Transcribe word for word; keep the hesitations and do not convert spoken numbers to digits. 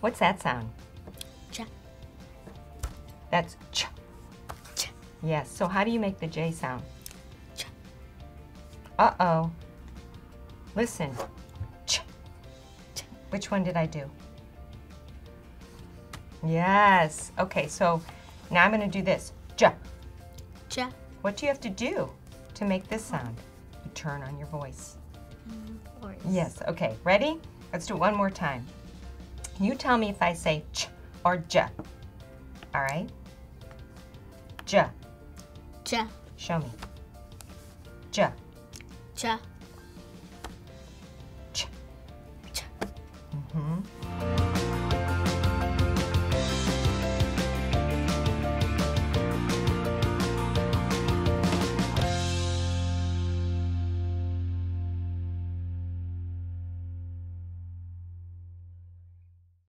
What's that sound? Ch. That's ch. Ch. Yes, so how do you make the J sound? Ch. Uh-oh. Listen. Ch. Ch. Which one did I do? Yes. Okay, so now I'm going to do this. J. Ch. What do you have to do to make this sound? You turn on your voice. Voice. Yes, okay, ready? Let's do it one more time. You tell me if I say ch or j. All right? J. Ch. Show me. J. Ch.